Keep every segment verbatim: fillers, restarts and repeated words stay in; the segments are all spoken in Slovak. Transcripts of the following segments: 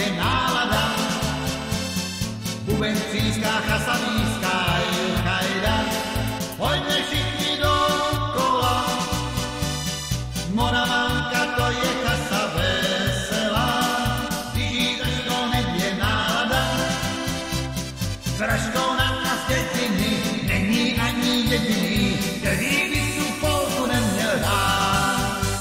je nálada. Buben tříská, chasa výská, chajda, pojďme všichni dokola. Moravanka to je chasa veselá, když jí držko nebě nálada. Vražkona a z dětiny není ani jediný, který by tu polku neměl dát.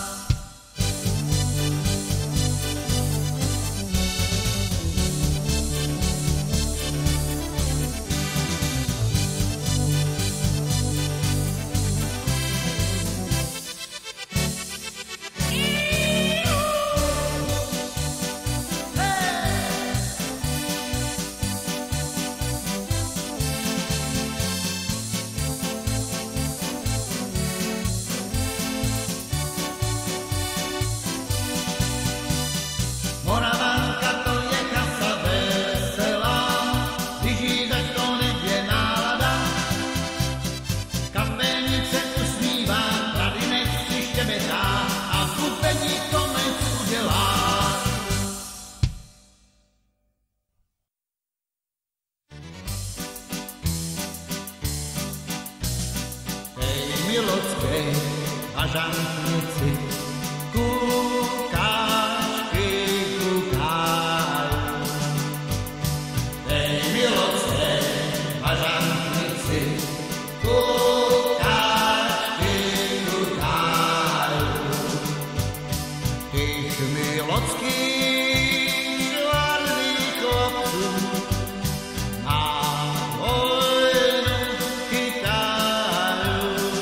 Milocké a žantnici, kukáčky kukajú. Tej milocké a žantnici, kukáčky kukajú. Tých milockých žvarných chlapců na vojnu chytajú.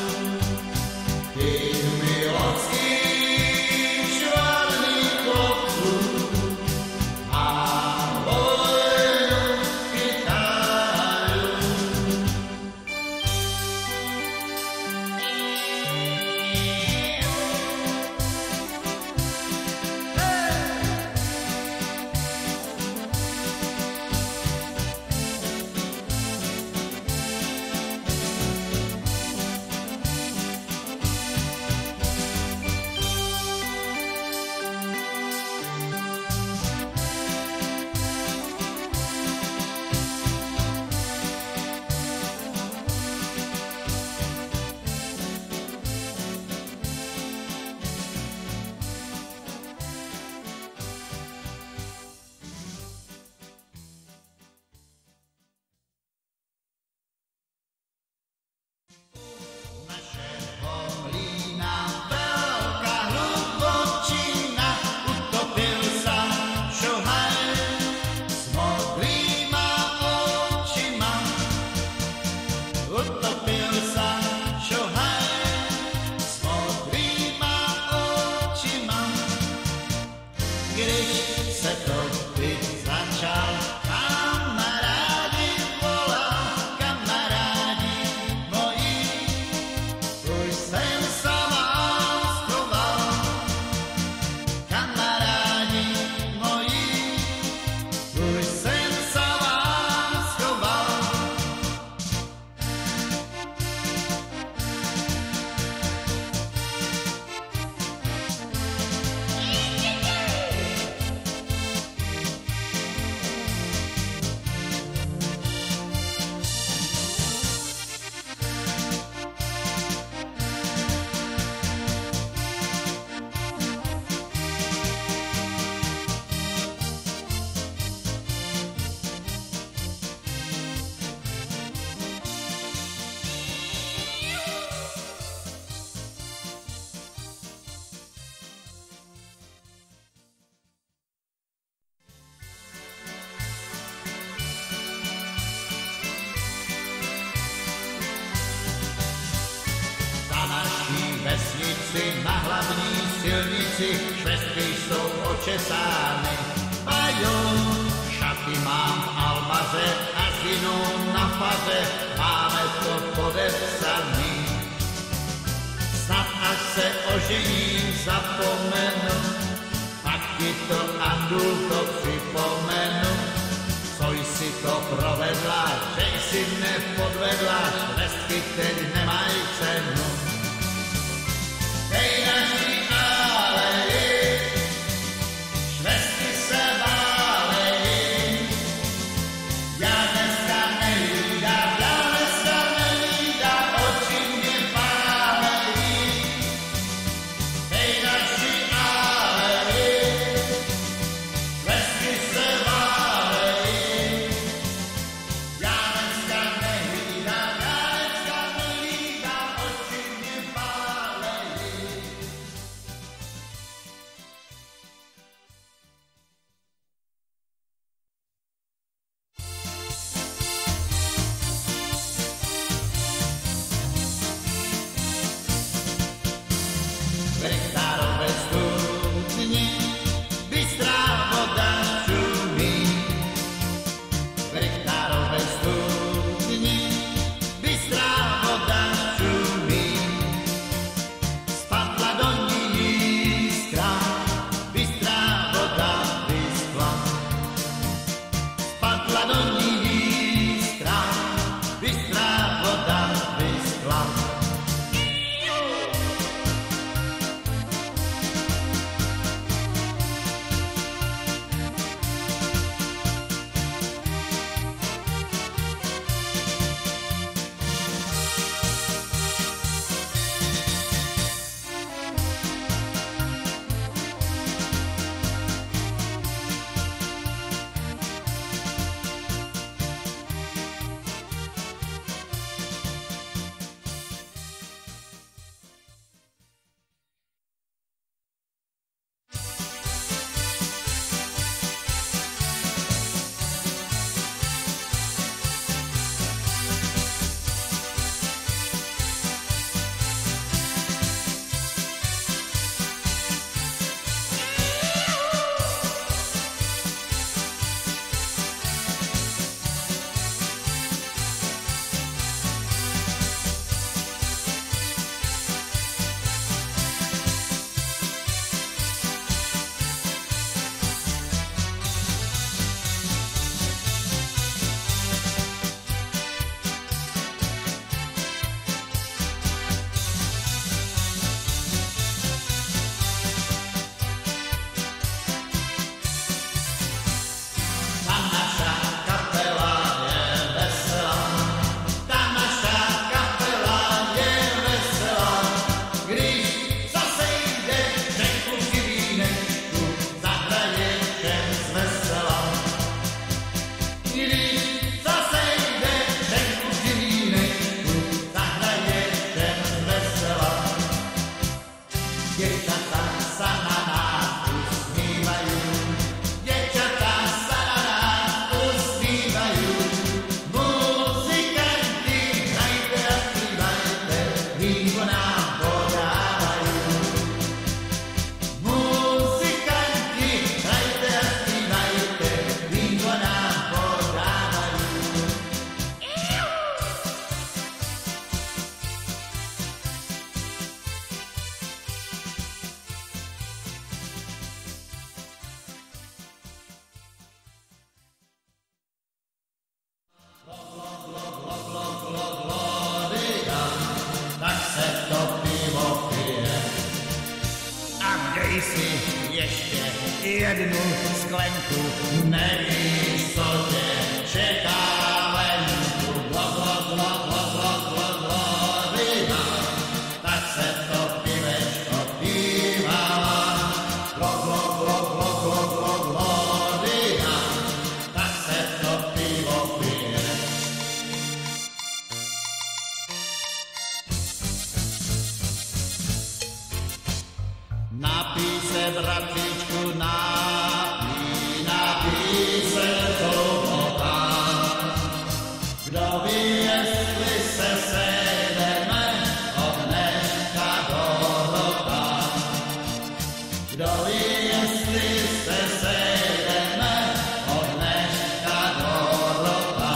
vesnici na hlavní silnici, švestky jsou očesány. Majú, šaty mám v albaze a zinu na faze, máme to podepsaný. Snad až se ožením zapomenu, pak ti to Andulko připomenu. Co jsi to provedla, že jsi mne podvedla, švestky teď nemají cenu. Tej naší aleji, švestky se válejí, sklenku, nevíš, co tě čeká venku. Glo, glo, glo, glo, glo, glo, glorina, tak se to pivečko pívá. Glo, glo, glo, glo, glo, glo, glorina, tak se to pivo pije. Napij se, bratříčku, napij, napij se zlota. Kdo ví, jestli se sejdeme od dneška do roka. Kdo ví, jestli se sejdeme od dneška do roka.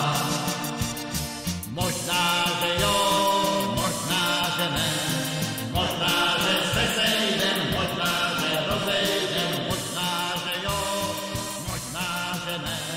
Možná, že jo, možná, že ne. Možná, že se sejdem, možná, že rozejdem, možná, že jo, možná, že ne.